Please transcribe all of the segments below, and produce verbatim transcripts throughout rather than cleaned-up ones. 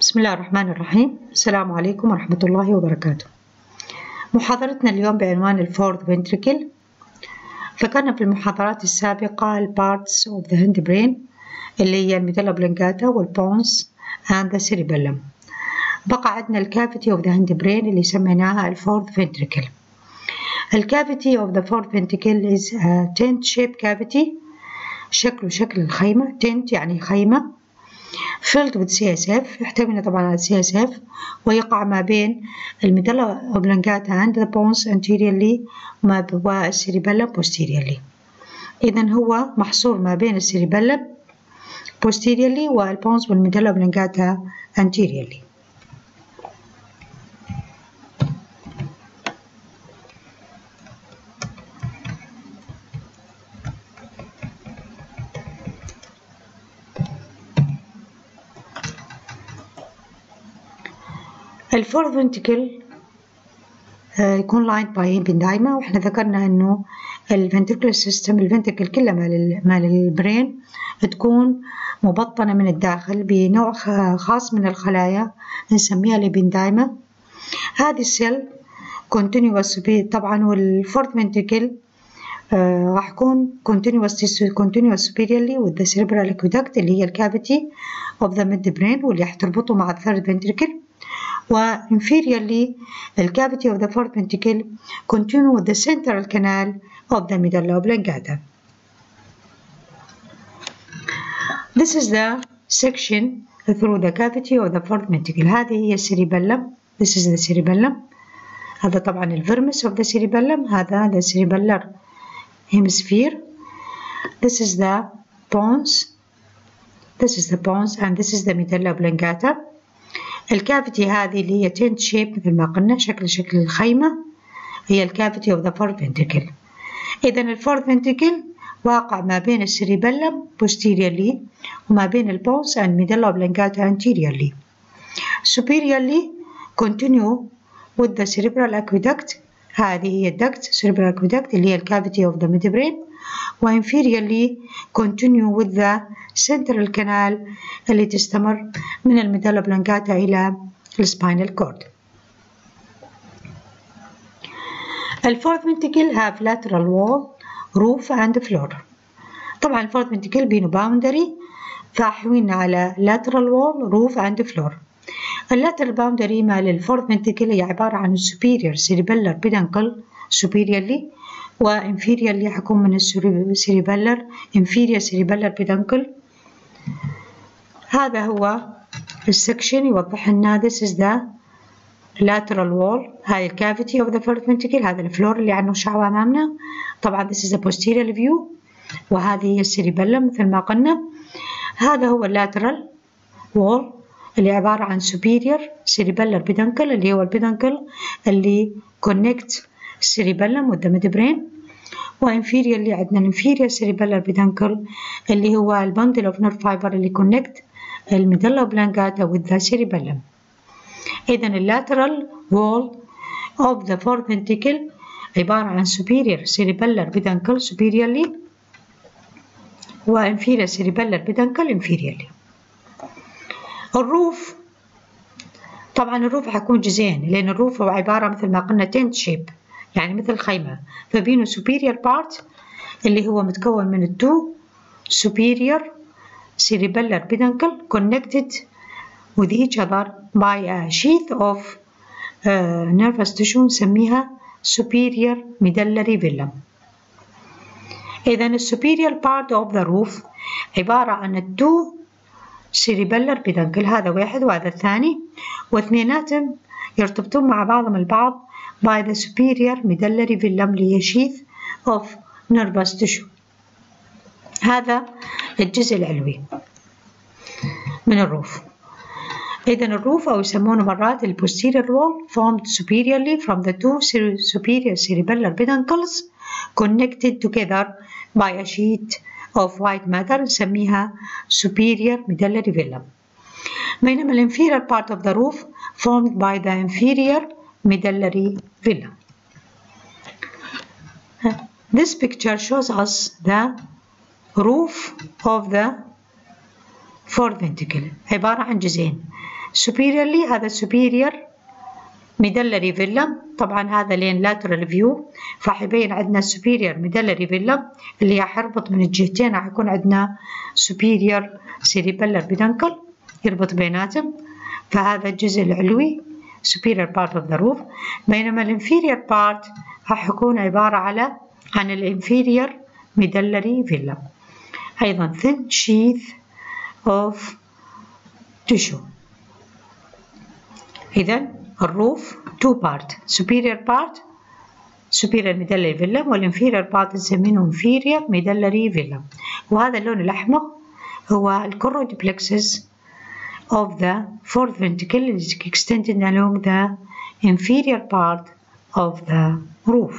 بسم الله الرحمن الرحيم. السلام عليكم ورحمة الله وبركاته. محاضرتنا اليوم بعنوان الفورث فنتريكل. ذكرنا في المحاضرات السابقة البارتس اوف ذا هند برين اللي هي الميدالا اوبلونجاتا والبونس اند ذا سيريبيلم. بقى عندنا الكافيتي اوف ذا هند برين اللي سميناها الفورث فنتريكل. الكافيتي اوف ذا فورث فنتريكل is a tent shaped cavity. شكله شكل الخيمة. tent يعني خيمة filled with سي إس إف، يحتوي طبعا على سي إس إف، ويقع ما بين الميدالا اوبلونجاتا and the pons anteriorly والسيريبيلم posteriorly. إذا هو محصور ما بين السيريبيلم posteriorly والبونس والميدالا اوبلونجاتا anteriorly. الفورث فنتريكل يكون لايند باي بندايما، واحنا ذكرنا انه الفنتريكولار سيستم الفنتريكل كلها مال مال البرين تكون مبطنه من الداخل بنوع خاص من الخلايا نسميها البندايما. هذه السيل كونتينيوس طبعا، والفورث فنتريكل راح يكون كونتينيوس كونتينيوس superiorly with the cerebral aqueduct اللي هي الكافيتي اوف ذا ميد برين واللي حتربطه مع الثيرد فنتريكل، و inferiorly the cavity of the fourth ventricle continue with the central canal of the medulla oblongata. This is the section through the cavity of the fourth ventricle. هذه هي السيريبيلم. This is the cerebellum. هذا طبعا الفيرمس of the cerebellum. هذا the cerebellar hemisphere. This is the pons. This is the pons and this is the medulla oblongata. الكافيتي هذه اللي هي تنت شيب مثل ما قلنا، شكل شكل الخيمة، هي الكافيتي اوف ذا فورث فنتريكل. إذا الفورث فنتريكل واقع ما بين السيريبيلم posteriorly وما بين البونس and medulla oblongata anteriorly. Superiorly continue with the cerebral aqueduct. هذه هي الدكت cerebral aqueduct اللي هي الكافيتي اوف ذا midbrain، و inferiorly continue with the central canal اللي تستمر من الميدالا اوبلونجاتا إلى السباينال كورد. الفورث ventricle have lateral wall, roof and floor. طبعا الفورث ventricle بينه boundary فاحوين على lateral wall, roof and floor. اللاترال باوندري مال الفورث ventricle هي عبارة عن superior cerebellar peduncle superiorly، و inferiorly حكون من cerebellar inferior cerebellar peduncle. هذا هو السكشن يوضح لنا this is the lateral wall. هاي الكافيتي of the fourth ventricle. هذا الفلور اللي عنه شعوة أمامنا. طبعا this is the posterior view، وهذه هي السيريبيلم مثل ما قلنا. هذا هو اللاترال wall اللي عبارة عن superior cerebellar peduncle اللي هو البيدنكل اللي connect cerebellum with the midbrain، و inferior اللي عندنا inferior cerebellar peduncle اللي هو البندل of nerve fiber اللي connect الميدالا اوبلونجاتا with the cerebellum. إذا اللاترال wall of the fourth ventricle عبارة عن superior cerebellar peduncle superiorly و inferior cerebellar peduncle inferiorly. الروف طبعا الروف حيكون جزئين، لأن الروف هو عبارة مثل ما قلنا tent shape يعني مثل خيمة، فبينه superior part اللي هو متكون من التو superior cerebellar peduncle connected with each other by a sheath of uh, nervous tissue نسميها superior medullary villum. إذا ال superior part of the roof عبارة عن التو cerebellar peduncle، هذا واحد وهذا الثاني، واثنيناتهم يرتبطون مع بعضهم البعض by the superior medullary villum اللي هي sheath of nervous tissue. هذا الجزء العلوي من الروف. إذا الروف أو يسمونه مرات ال posterior wall formed superiorly from the two superior cerebellar peduncles connected together by a sheet of white matter نسميها superior medullary villum. بينما ال inferior part of the roof formed by the inferior medullary villum. This picture shows us the roof of the fourth ventricle عبارة عن جزئين. superiorly هذا superior medullary vellum، طبعا هذا لين lateral view فراح يبين عندنا superior medullary vellum اللي راح يربط من الجهتين، راح يكون عندنا superior cerebellar peduncle يربط بيناتهم، فهذا الجزء العلوي superior part of the roof. بينما ال inferior part راح يكون عبارة على عن ال inferior medullary vellum، أيضا thin sheath of tissue. إذا الروف two part superior part superior medullary vellum والinferior part نسميه inferior medullary vellum. وهذا اللون الأحمر هو ال choroid plexus of the fourth ventricle is extended along the inferior part of the roof.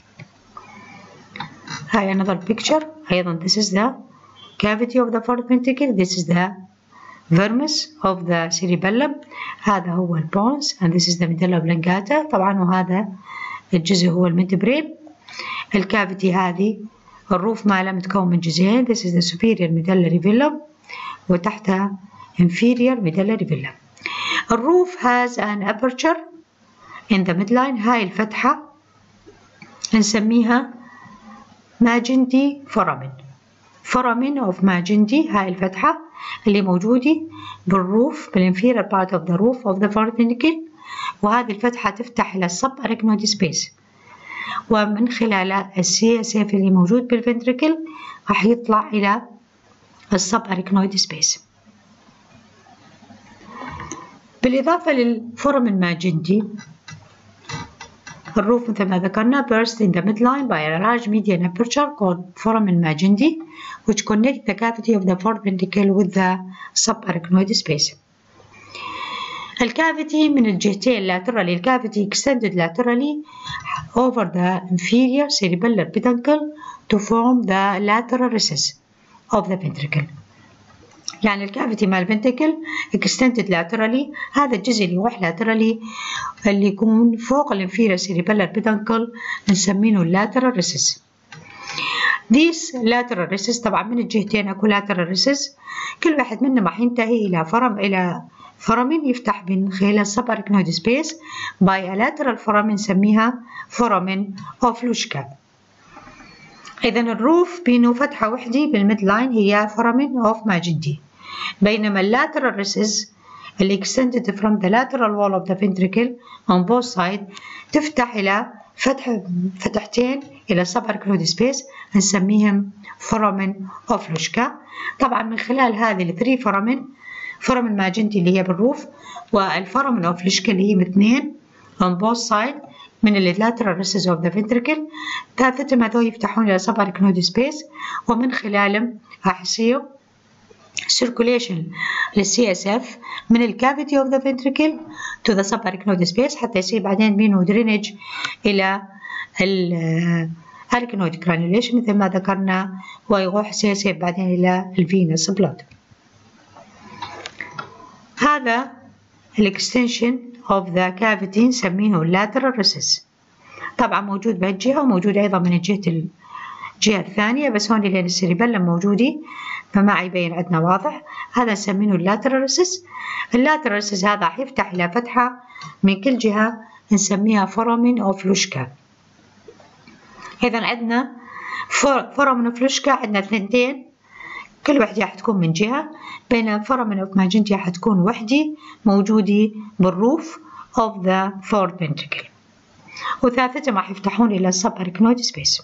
هاي another picture. أيضا this is the cavity of the fourth ventricle. This is the vermis of the cerebellum. هذا هو ال pons and this is the medulla oblongata. طبعا وهذا الجزء هو الميدبرين. الكافيتي هذه الروف ماله متكون من جزئين. This is the superior medullary vellum وتحتها inferior medullary vellum. الروف has an aperture in the midline. هاي الفتحة نسميها Magendie foramen. foramen of Magendie هاي الفتحة اللي موجودة بالروف بالinferior part of the roof of the fourth ventricle، وهذه الفتحة تفتح إلى subarachnoid space، ومن خلال السي اس اف اللي موجود بالفنتريكل راح يطلع إلى السبارachnoid space. بالإضافة للفورامين ماجندي الروف مثل ما ذكرنا burst in the midline by a large median aperture called foramen magendie which connect the cavity of the fourth ventricle with the subarachnoid space. الكافيتي من الجهتين laterally. الكافيتي extended laterally over the inferior cerebellar peduncle to form the lateral recess of the ventricle. يعني الكافيتي مال الفنتريكل extended laterally، هذا الجزء اللي يروح laterally اللي يكون فوق الانفيريور cerebellar peduncle نسمينه lateral recess. These lateral recess طبعا من الجهتين اكو lateral recess، كل واحد منهم راح ينتهي الى فرم الى foramen يفتح من خلال subarachnoid space by a lateral foramen نسميها foramen of لوشكا. إذا الروف بينه فتحة وحدة بالميد لاين هي foramen of Magendie، بينما اللاترال recess اللي extended from the lateral wall of the ventricle on both sides تفتح إلى فتح فتحتين إلى subarachnoid space نسميهم foramen of لوشكا. طبعا من خلال هذه الثري foramen foramen Magendie اللي هي بالروف والforamen of لوشكا اللي هي اثنين on both sides من ال lateral recess of the ventricle، ثلاثتهم هذول يفتحون إلى subarachnoid space ومن خلالهم راح يصير circulation للسي اس اف من ال cavity of the ventricle to the subarachnoid space حتى يصير بعدين بينه drainage إلى ال arachnoid granulation مثل ما ذكرنا، ويروح سيسير بعدين إلى ال venous blood. هذا ال extension of the cavity نسميه lateral recess. طبعا موجود بهالجهة وموجود أيضا من الجهة الجهة الثانية، بس هون لأن السيريبيلم موجودة فما يبين عندنا واضح. هذا نسميه lateral recess. lateral recess هذا راح يفتح إلى فتحة من كل جهة نسميها foramen of لوشكا. إذا عندنا foramen of لوشكا عندنا اثنتين كل وحدة راح تكون من جهة، بين foramen of Magendie راح تكون وحدة موجودة بالروف of the fourth ventricle، وثلاثتهم راح يفتحون إلى subarachnoid space.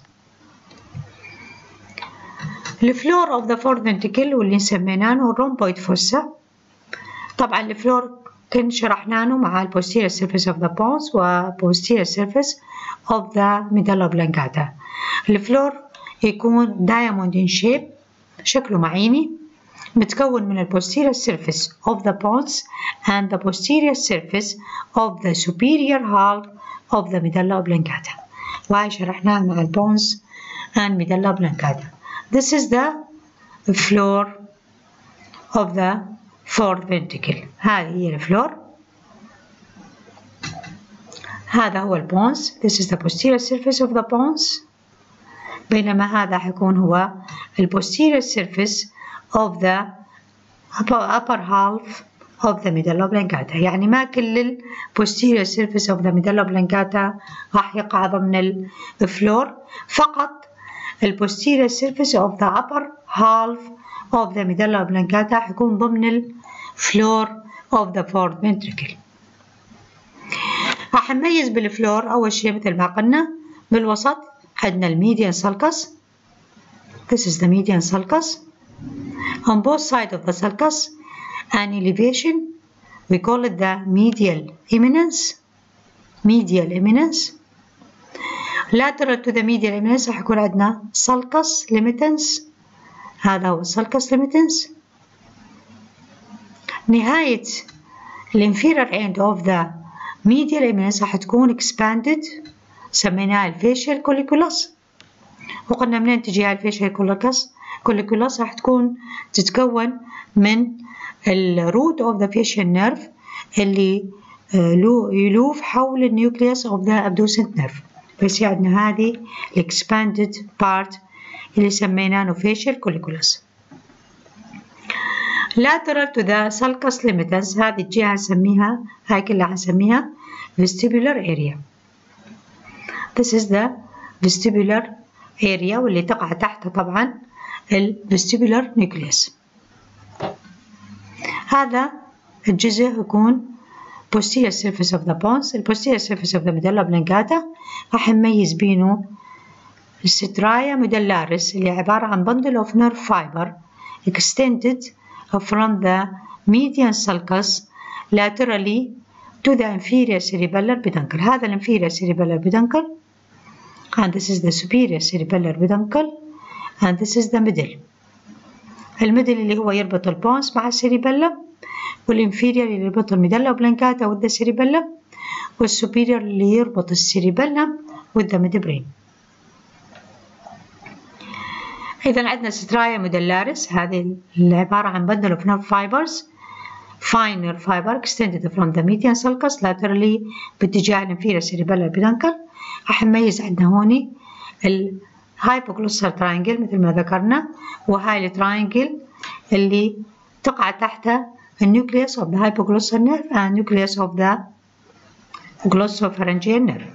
الفلور of the fourth ventricle واللي سميناه rhomboid fossa. طبعا الفلور كن شرحناه مع ال posterior surface of the pons و posterior surface of the medulla oblongata. الفلور يكون diamond in shape شكله معيني متكون من ال posterior surface of the pons and the posterior surface of the superior half of the medulla oblongata، وهاي شرحناه مع ال pons and medulla oblongata. This is the floor of the fourth ventricle. هذه هي الفلور. هذا هو ال pons. This is the posterior surface of the pons. بينما هذا حيكون هو ال posterior surface of the upper half of the medulla oblongata. يعني ما كل ال posterior surface of the medulla oblongata راح يقع ضمن الفلور، فقط ال posterior surface of the upper half of the medulla oblongata حيكون ضمن الفلور of the fourth ventricle. راح نميز بالفلور أول شيء مثل ما قلنا بالوسط عندنا الميديان sulcus. This is the median sulcus. On both sides of the sulcus an elevation, we call it the medial eminence. Medial eminence. Lateral to the medial eminence راح يكون عندنا sulcus limitans. هذا هو sulcus limitans. نهاية الانفيرير end of the medial eminence راح تكون expanded، سميناها الفيشيال كوليكولاس. وقلنا منين تجي هاي الفيشيال كوليكولاس؟ كوليكولاس راح تكون تتكون من الروت اوف ذا فيشيال نيرف اللي يلوف حول النيوكليوس اوف ذا ابدوسنت نيرف، بس عندنا هذه الاكسباندد بارت اللي سميناه فيشيال كوليكولاس. lateral to the sulcus limitans هذه الجهة نسميها، هاي كلها نسميها vestibular area. This is the vestibular area واللي تقع تحت طبعا ال vestibular nucleus. هذا الجزء يكون posterior surface of the bones. ال posterior surface of the medulla oblongata راح نميز بينه السترايا medullaris اللي عبارة عن bundle of nerve fiber extended from the median sulcus laterally to the inferior cerebellar peduncle. هذا ال inferior cerebellar peduncle and this is the superior cerebellar peduncle and this is the middle. الميدل اللي هو يربط البونس مع السيريبيلم، والانفيريور اللي يربط الميدلا اوبلونجاتا with the cerebellum، والسوبيريور اللي يربط السيريبيلم with the midbrain. إذا عندنا سترايا ميدلاريس، هذه اللي عبارة عن bundle of nerve fibers fine nerve fiber extended from the median sulcus laterally باتجاه الانفيريور cerebellar peduncle. راح نميز عندنا هوني الهايبوغلوسال تراينجل مثل ما ذكرنا، وهاي التراينجل اللي تقع تحتها النيوكليوس of the hypoglossal nerve and nucleus of the glossopharyngeal nerve.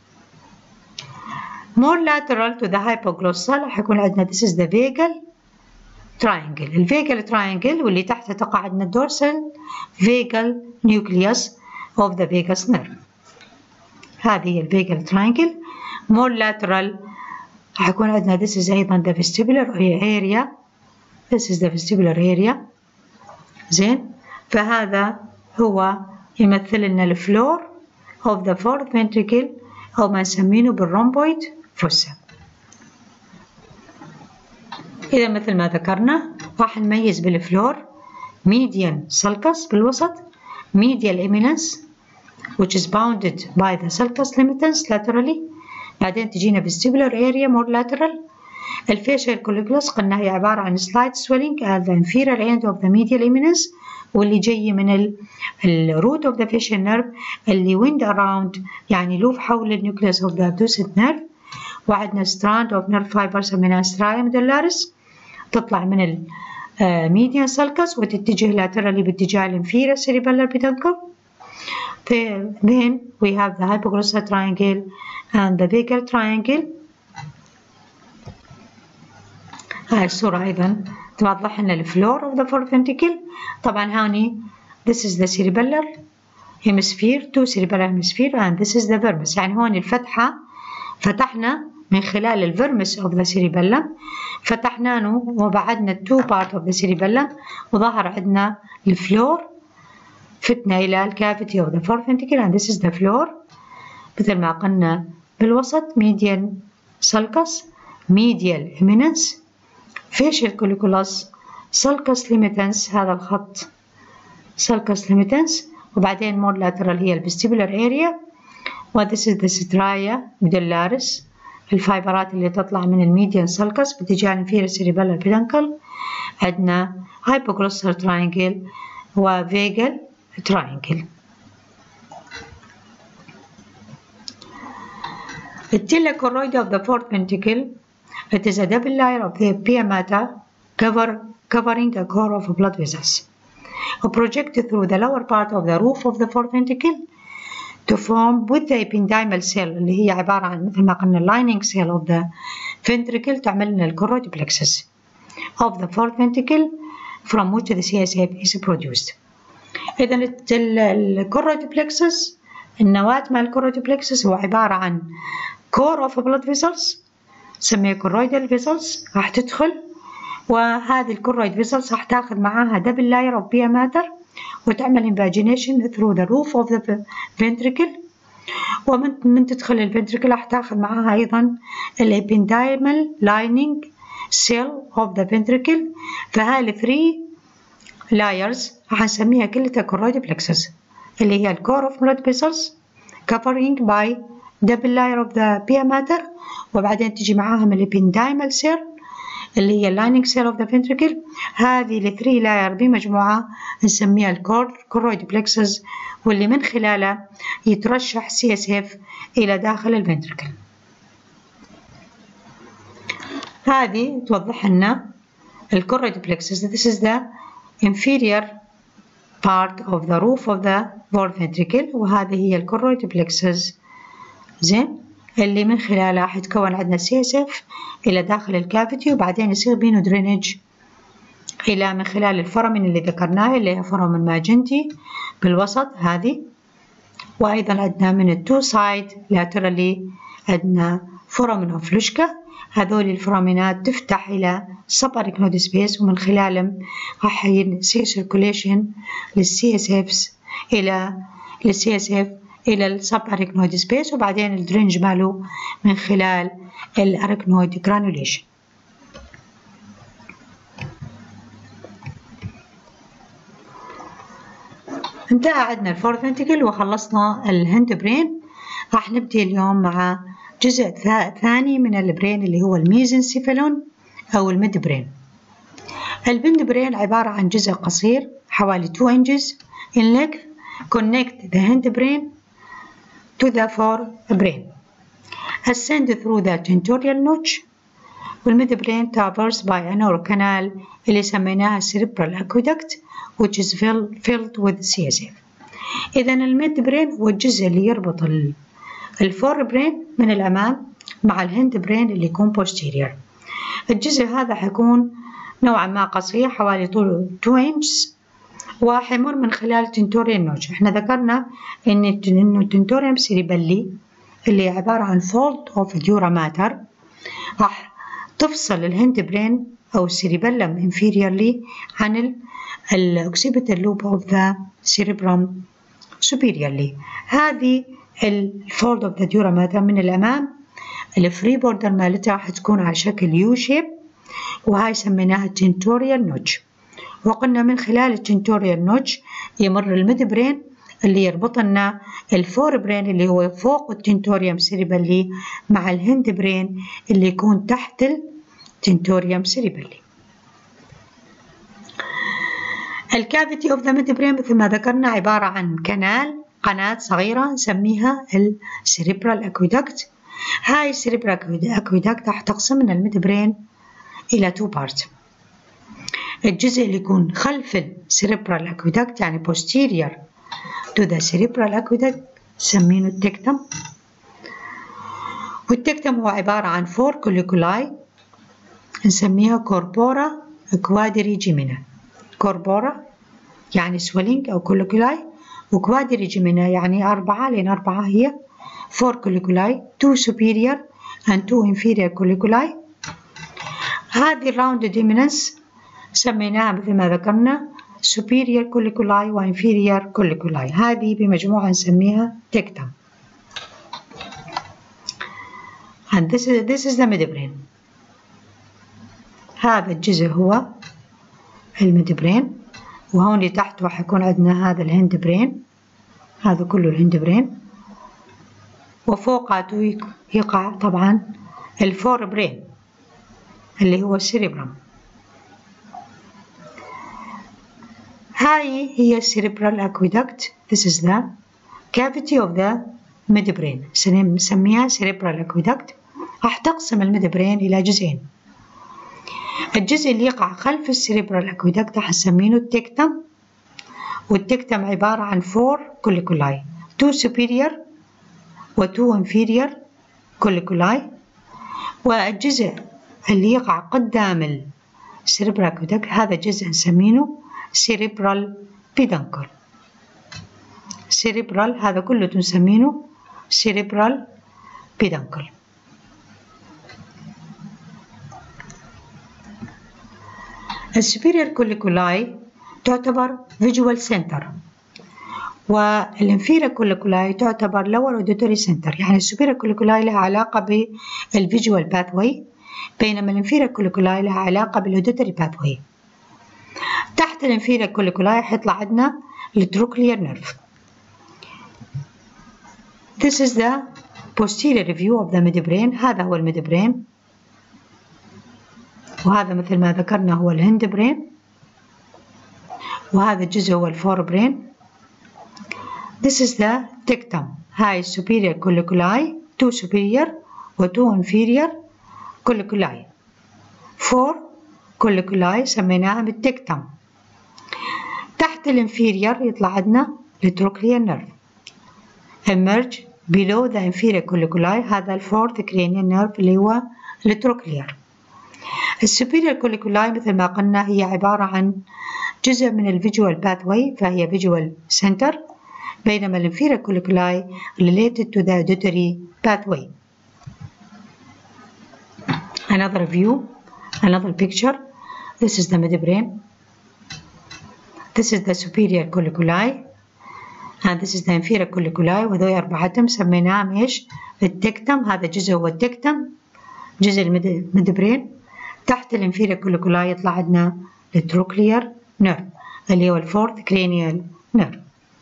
more lateral to the hypoglossal راح يكون عندنا this is the vagal triangle. الفيجال triangle واللي تحتها تقع عندنا dorsal vagal nucleus of the vagus nerve. هذه هي الفيجال triangle. more lateral راح يكون عندنا this is أيضا the vestibular area. this is the vestibular area. زين، فهذا هو يمثل لنا الفلور of the fourth ventricle أو ما نسمينه بالرومبويد fossa. إذا مثل ما ذكرنا راح نميز بالفلور median sulcus بالوسط، medial eminence which is bounded by the sulcus limitans laterally، بعدين تجينا vestibular area more lateral. الفيشيال كوليكولاس قلنا هي عبارة عن slight swelling at the inferior end of the medial eminence واللي جاي من ال root of the facial nerve اللي wind around يعني يلوف حول النيوكليوس of the abducent nerve. وعندنا strand of nerve fiber سميناها striatum medullaris تطلع من ال median sulcus وتتجه laterally باتجاه ال inferior cerebellar peduncle. Then we have the hypoglossal triangle and the vagal triangle. هاي الصورة أيضا توضح لنا الفلور of the fourth ventricle. طبعا هاني this is the cerebellar hemisphere two cerebellar hemisphere and this is the vermis. يعني هون الفتحة فتحنا من خلال الفيرمس of the cerebellum، فتحناه وبعدنا two part of the cerebellum وظهر عندنا الفلور، فتنا إلى الكافيتي of the fourth ventricle and this is the floor. مثل ما قلنا بالوسط median sulcus medial eminence facial colliculus sulcus limitans، هذا الخط sulcus limitans، وبعدين more lateral هي vestibular area و this is the stria medullaris الفايبرات اللي تطلع من الميديان sulcus باتجاه inferior cerebellar peduncle. عندنا hypoglossal triangle و vagal triangle. The thylakoid of the fourth ventricle, it is a double layer of the pia mater cover, covering a core of blood vessels. project through the lower part of the roof of the fourth ventricle to form with the ependymal cell اللي هي عبارة عن مثل ما قلنا lining cell of the ventricle تعمل لنا الchoroid plexus of the fourth ventricle from which the C S F is produced. إذا الchoroid plexus النواة مال الchoroid plexus هو عبارة عن core of blood vessels نسميها choroidal vessels راح تدخل، وهذه الكرويد vessels راح تاخذ معاها double layer of pia mater وتعمل invagination through the roof of the ventricle، ومن من تدخل الفنتريكل راح تاخذ معاها أيضا ependymal lining cell of the ventricle. فهاي ال three layers راح نسميها كلها choroid plexus اللي هي ال core of blood vessels covering by double layer of the pia mater، وبعدين تجي معاهم ependymal cell اللي هي lining cell of the ventricle. هذه ال three layer بمجموعة نسميها ال choroid plexus، واللي من خلاله يترشح C S F إلى داخل الفنتريكل. هذه توضح لنا ال choroid plexus. This is the inferior part of the roof of the fourth ventricle، وهذه هي ال choroid plexus زين اللي من خلالها راح يتكون عندنا C S F إلى داخل الكافيتي، وبعدين يصير بينه درينج إلى من خلال الفورامين اللي ذكرناه اللي هي فورامين ماجنتي بالوسط هذه، وأيضا عندنا من التو سايد لاترالي عندنا فورامين أوف لوشكا. هذول الفورامينات تفتح إلى subarachnoid space، ومن خلالهم راح يصير سيركوليشن للسي اس افس إلى للسي اس اف إلى السبارachnoid سبيس، وبعدين الدرينج ماله من خلال الارachnoid جرانوليشن. انتهى عندنا الفورث فنتيكل وخلصنا الهند برين. راح نبدأ اليوم مع جزء ثاني من البرين اللي هو الميزنسيفالون أو الميد برين. الميد برين عبارة عن جزء قصير حوالي two inches in length connect the hindbrain to the forebrain ascend through the tentorial notch، والميد برين traversed by a narrow canal اللي سميناها cerebral aqueduct which is filled with C S F. إذا الميد برين هو الجزء اللي يربط الفور برين من الأمام مع الهند برين اللي يكون posterior. الجزء هذا حيكون نوعا ما قصير حوالي طوله two inches وحيمر من خلال tentorial notch. احنا ذكرنا ان انه tentorium cerebelli اللي عبارة عن fold of dura mater راح تفصل الهند برين او cerebellum inferiorly عن الoccipital lobe of the cerebrum superiorly. هذه الفولد of the dura mater من الأمام الفري بوردر مالتها راح تكون على شكل يو شيب، وهاي سميناها tentorial notch. وقلنا من خلال التنتوريال نوتش يمر الميد برين اللي يربط لنا الفور برين اللي هو فوق التنتوريوم سيريبلي مع الهند برين اللي يكون تحت التنتوريوم سيريبلي. الكافيتي اوف ذا ميد برين مثل ما ذكرنا عبارة عن كنال قناة صغيرة نسميها السيريبرال اكويدكت. هاي السيريبرال اكويدكت راح تقسم لنا الميد برين إلى تو بارت. الجزء اللي يكون خلف السيريبرال اكويدكت يعني posterior to the cerebral aqueduct نسمينه التكتم، والتكتم هو عبارة عن four colliculi نسميها corpora quadrigemina. corpora يعني swelling أو colliculi، وquadrigemina يعني أربعة لأن أربعة هي four colliculi two superior and two inferior colliculi. هذه الراوند dominance سميناها مثل ما ذكرنا superior colliculi و inferior colliculi. هذه بمجموعة نسميها تكتم. and this is, this is the midbrain. هذا الجزء هو الميدبرين، وهون اللي تحت راح يكون عندنا هذا الهند برين، هذا كله الهند برين، وفوقاته يقع طبعا الفور برين اللي هو السيريبرم. هاي هي cerebral aqueduct. This is the cavity of the midbrain نسميها cerebral aqueduct. راح تقسم الميدبرين إلى جزئين. الجزء اللي يقع خلف الcerebral aqueduct راح نسمينه التكتم، والتكتم عبارة عن four colliculi two superior و two inferior colliculi. والجزء اللي يقع قدام السيريبرال أكويدكت هذا جزء نسمينه cerebral peduncle. cerebral هذا كله نسمينه cerebral peduncle. السوبيريور كوليكولاي تعتبر visual center والانفيريور كوليكولاي تعتبر lower auditory center. يعني السوبيريور كوليكولاي لها علاقة بالفيجوال باثوي بينما الانفيريور كوليكولاي لها علاقة بالاوديتوري باثوي. تحت الانفيريور كوليكولاي حيطلع عندنا التروكلير نيرف. This is the posterior view of the midbrain. هذا هو الميدبرين وهذا مثل ما ذكرنا هو الهند برين وهذا الجزء هو الفور برين. This is the dictum. هاي superior colliculi two superior و two inferior colliculi. four colliculi سميناها بالديكتم. تحت الانفيرير يطلع عندنا التروكلير نيرف. emerge below the inferior colliculi هذا الفورث cranial nerve اللي هو التروكلير. السوبيريور كوليكولاي مثل ما قلنا هي عبارة عن جزء من الفيجوال باثوي فهي فيجوال سنتر بينما الانفيريور كوليكولاي related to the auditory pathway. Another view, another picture. This is the midbrain. This is the superior colliculi and this is the inferior colliculi وذول أربعتهم سميناهم إيش؟ التكتم. هذا جزء هو التكتم جزء الميدبرين. تحت الانفيريور كوليكولاي يطلع عندنا التروكلير نيرف اللي هو الفورث كرينيال نيرف.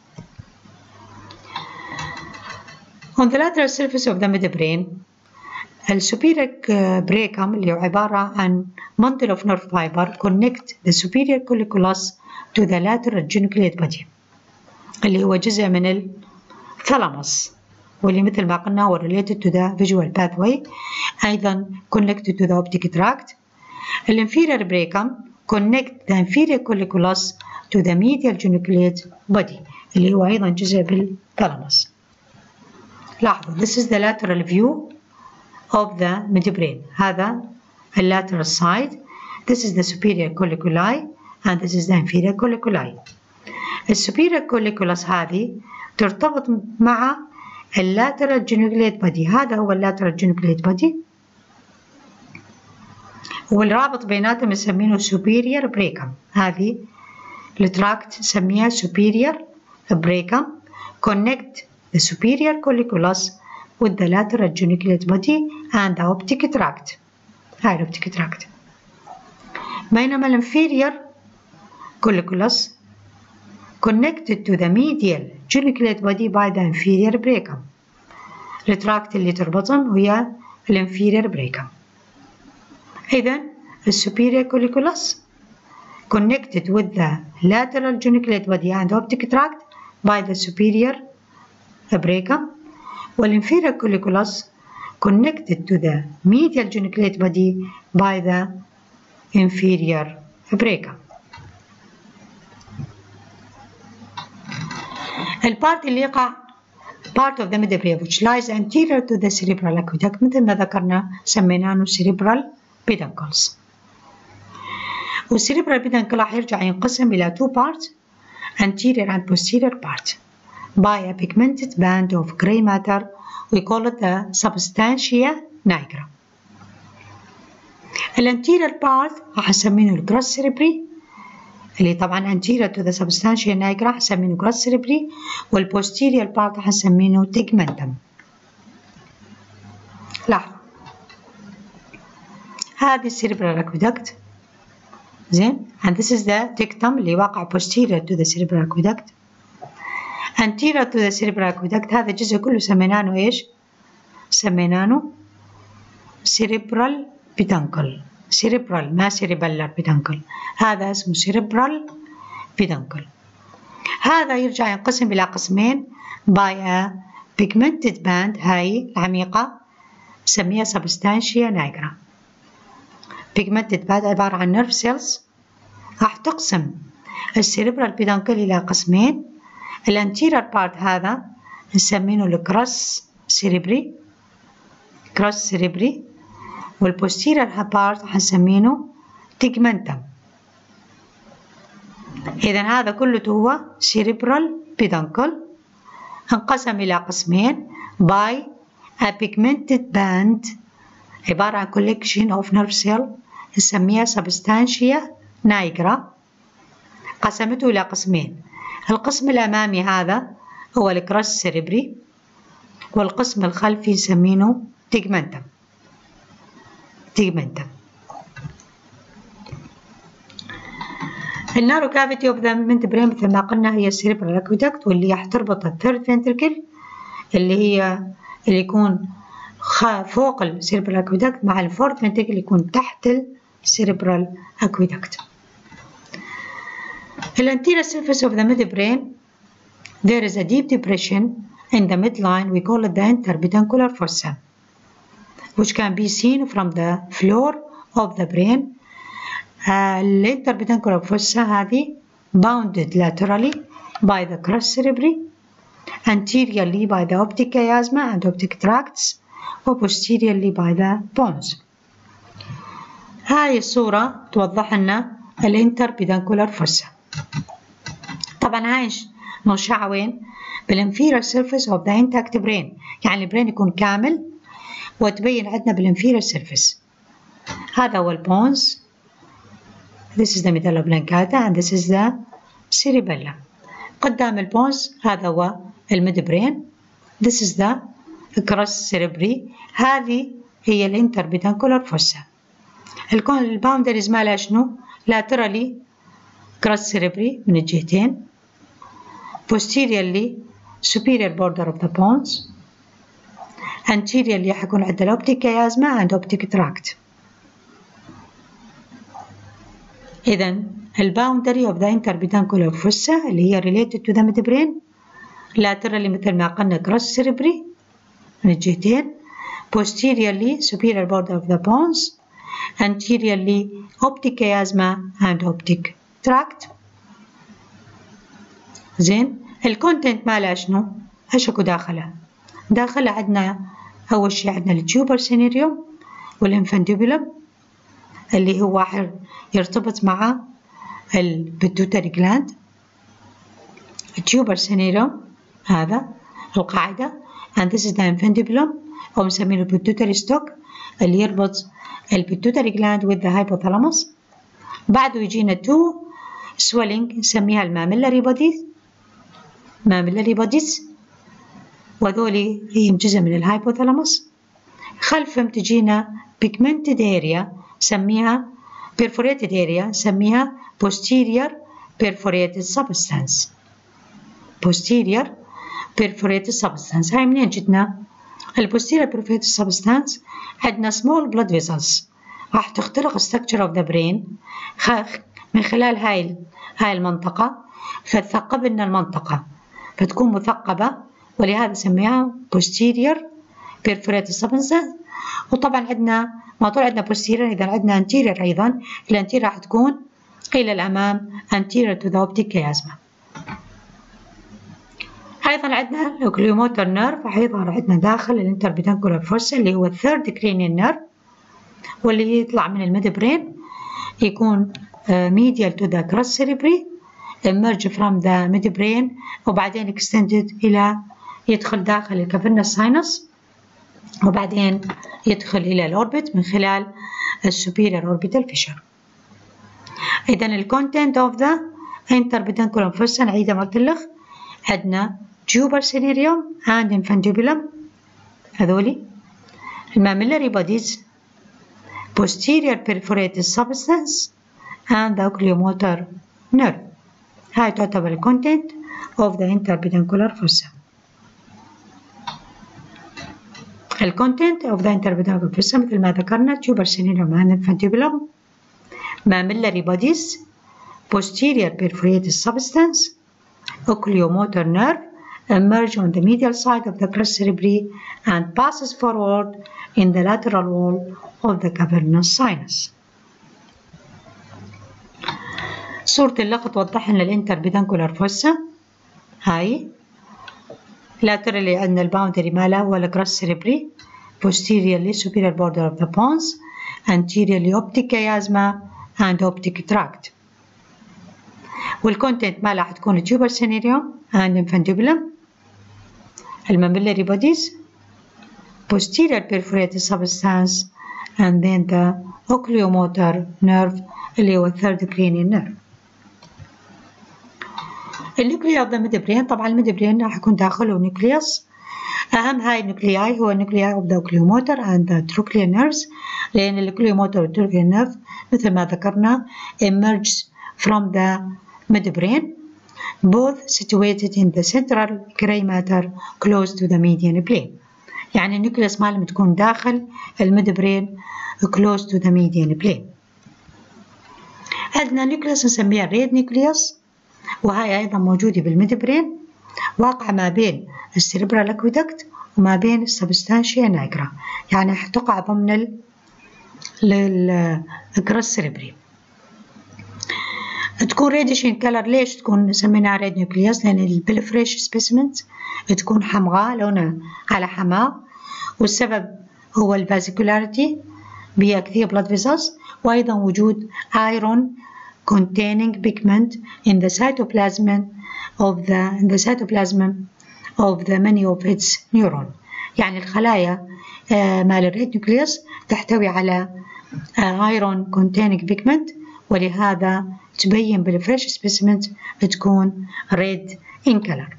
On the lateral surface of the midbrain السوبيريور بريكم اللي هو عبارة عن bundle of nerve fiber connect the superior colliculus to the lateral geniculate body اللي هو جزء من الثالاموس واللي مثل ما قلنا هو related to the visual pathway أيضا connected to the optic tract. الانفيريور بريكم connect the inferior colliculus to the medial geniculate body اللي هو أيضا جزء بالثالاموس. لاحظوا this is the lateral view of the midbrain. هذا ال lateral side. This is the superior colliculi and this is the inferior colliculi. السوبيريور colliculus هذه ترتبط مع اللاترال جينيكوليت بادي. هذا هو اللاترال جينيكوليت بادي والرابط بيناتهم نسميه superior بريكم. هذه التراكت نسميها superior بريكم connect the superior colliculus with the lateral geniculate body and the optic tract. هاي الأوبتيك tract. بينما الانفيريور colliculus connected to the medial geniculate body by the inferior brachum. التراكت اللي تربطهم هي الانفيريور بريكم. إذن السوبيريور colliculus connected with the lateral geniculate body and optic tract by the superior brachum والinferior colliculus connected to the medial geniculate body by the inferior brachum. البارت اللي يقع part of the midbrain which lies anterior to the cerebral aqueduct مثل ما ذكرنا سميناه cerebral peduncles. والcerebral peduncle راح يرجع ينقسم إلى two parts anterior and posterior part by a pigmented band of gray matter. We call it the substantia nigra. الانتيريور part راح نسميه الجراس cerebri اللي طبعا anterior to the substantia nigra راح نسميه جراس cerebri والposterior part راح نسميه tegmentum. لاحظوا هذه cerebral aqueduct زين and this is the dictum اللي واقع posterior to the cerebral aqueduct. anterior to the cerebral aqueduct هذا الجزء كله سميناه ايش؟ سميناه cerebral peduncle. cerebral ما cerebellar peduncle. هذا اسمه cerebral peduncle. هذا يرجع ينقسم إلى قسمين by a pigmented band. هاي العميقة نسميها substantia nigra. pigmented band عبارة عن nerve cells راح تقسم السيريبرال بيدانكل إلى قسمين. الانتيرير بارت هذا نسمينه الكروس سيريبري كروس سيريبري، والبوستيرير بارت حنسمينه تيجمنتم. إذا هذا كله هو سيريبرال بيدانكل، انقسم إلى قسمين by a pigmented band عبارة عن collection of nerve cell نسميها substantia nigra. قسمته إلى قسمين، القسم الأمامي هذا هو الكروس سيريبري، والقسم الخلفي نسمينه تيجمنتم تيجمنتم. النارو كافيتي اوف ذا ميد برين مثل ما قلنا هي السيريبرال اكويدكت، واللي حتربط الثيرد فنتركل اللي هي اللي يكون فوق السيريبرال اكويدكت مع الفورث فنتركل اللي يكون تحت السيريبرال اكويدكت. In the anterior surface of the midbrain, there is a deep depression in the midline. We call it the interpeduncular fossa, which can be seen from the floor of the brain. The interpeduncular fossa هذه bounded laterally by the crus cerebri, anteriorly by the optic chiasma and optic tracts, or posteriorly by the pons. هاي الصورة توضح لنا الانتربيدانكولار فوسا. طبعا هاي موشعة وين؟ بالانفيرير سيرفيس اوف ذا انتاكت برين، يعني البرين يكون كامل وتبين عندنا بالانفيرير سيرفيس. هذا هو البونز. This is the medulla oblongata and this is the cerebellum. قدام البونز هذا هو الميد برين. This is the crus cerebri. هذه هي الانتربيدانكولار فوسا. الباوندريز مالها شنو؟ laterally crus cerebri من الجهتين، posteriorly superior border of the pons, anteriorly حيكون عندنا optic chiasma and optic tract. إذن الباوندري of the interpeduncular fossa اللي هي related to the midbrain laterally مثل ما قلنا crus cerebri من الجهتين، posteriorly superior border of the pons, anteriorly optic chiasma and optic tract. زين الكونتنت مالها شنو؟ ايش اكو داخلها؟ داخلها عندنا اول شيء عندنا التيوبر سينيريوم والانفانديبولم اللي هو يرتبط مع البيتوتري جلاند. التيوبر سينيريوم هذا القاعدة and this is the infundibulum أو مسمينه البيتوتري ستوك اللي يربط البيتوتري جلاند with the hypothalamus. بعده يجينا تو swelling نسميها الماميلاري بوديز ماميلاري بوديز وذولي هي جزء من الهايبوثالاموس. خلفهم تجينا pigmented area نسميها perforated area نسميها posterior perforated substance posterior perforated substance. هاي منين جتنا؟ البوستيريور perforated substance عندنا small blood vessels راح تخترق structure of the brain من خلال هاي هاي المنطقة، فتثقب لنا المنطقة فتكون مثقبة ولهذا نسميها posterior perforated substance. وطبعا عندنا ما طول عندنا posterior إذا عندنا anterior أيضا، الانتيريور راح تكون إلى الأمام anterior to the optic chiasma. أيضا عندنا الأوكليوموتر نيرف راح يظهر عندنا داخل الانتربيدانكولار فوسا اللي هو الثيرد كرينيال نيرف واللي يطلع من الميد برين يكون medial to the crus cerebri emerge from the midbrain وبعدين extended إلى يدخل داخل الكافرنس ساينس وبعدين يدخل إلى الأوربت من خلال السوبيريور أوربيتال فيشر. إذا الكونتنت أوف ذا انتربيدانكولار فوسا نعيدها مرة لك عندنا tuber cinereum and infundibulum هذولي الماميلاري bodies posterior perforated substance and the oculomotor nerve. هاي تعتبر content of the interpeduncular fossa. الcontent of the interpeduncular fossa مثل ما ذكرنا tuber cinereum and infundibulum mammillary bodies posterior perforated substance oculomotor nerve emerge on the medial side of the crus cerebri and passes forward in the lateral wall of the cavernous sinus. صورة اللقط توضح لنا الانتر بيدانكولار فوسا. هاي laterally عندنا الباوندري مالها هو الكراس سيريبري، posteriorly superior border of the pons، anteriorly optic chiasma and optic tract. والكونتنت مالها حتكون tuber cinereum and infundibulum، الماميلاري bodies، posterior perforated substance and then the oculomotor nerve اللي هو third cranial nerve. النيوكليا اوف ذا ميدبرين، طبعا الميدبرين راح يكون داخله نيوكليوس. اهم هاي النيوكلياي هو النيوكلياي اوف ذا اوكليوموتر اند ذا تروكلير نيرفز، لان الاوكليوموتر والتروكلير نيرف مثل ما ذكرنا emerges from the midbrain both situated in the central gray matter close to the median plane. يعني النيوكليوس مالهم تكون داخل الميدبرين close to the median plane. عندنا نيوكليوس نسميها الريد نيوكليوس، وهي أيضا موجودة بالميدبرين، واقعة ما بين السيربرال أكويدكت وما بين السبستانشيا نايجرا، يعني حتقع ضمن الكراس سيربري. تكون ريدش ان كلر. ليش تكون سميناها ريد نيوكليوس؟ لأن البلفريش سبيسمنت تكون حمراء، لونها على حماء، والسبب هو الفازيكولاريتي بها كثير بلاد فيسلز، وأيضا وجود ايرون containing pigment in the cytoplasm of the in the cytoplasm of the many of its neuron. يعني الخلايا آه مال الريد نيوكليوس تحتوي على آه iron containing pigment، ولهذا تبين بالفريش سبيسمنت تكون red in color.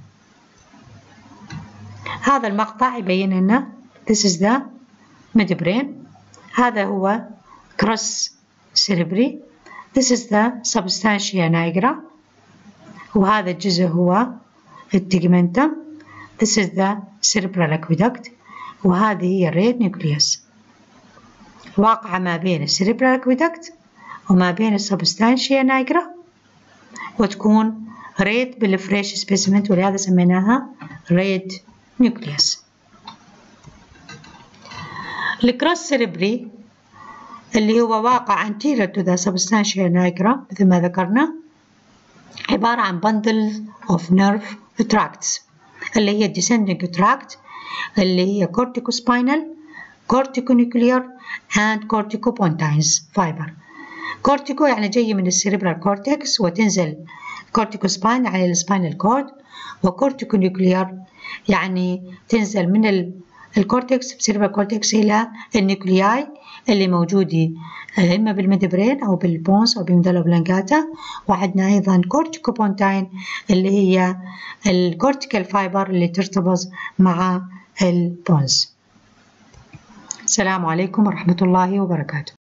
هذا المقطع يبين لنا this is the midbrain، هذا هو cross cerebri، this is the substantia nigra، وهذا الجزء هو التجمنتم، this is the cerebral aqueduct، وهذه هي الريد نيوكليوس، واقعة ما بين السيربرال aqueduct وما بين السبستانشيا نايجرا، وتكون ريد بالفريش سبيسمنت، ولهذا سميناها ريد نيوكليوس. الكراس سيربري اللي هو واقع anterior to the substantia nigra مثل ما ذكرنا، عبارة عن bundle of nerve tracts اللي هي descending tract اللي هي corticospinal، corticonuclear and corticopontines fiber. cortico يعني جاي من السيربرال كورتكس وتنزل corticospine يعني السباينال كورد، وcorticonuclear يعني تنزل من الكورتكس بسيربرال كورتكس إلى النيوكلياي اللي موجودة إما بالميدبرين أو بالبونس أو بالميدالا اوبلونجاتا، وعندنا أيضا كورتيكوبونتاين اللي هي الكورتيكال فايبر اللي ترتبط مع البونس. السلام عليكم ورحمة الله وبركاته.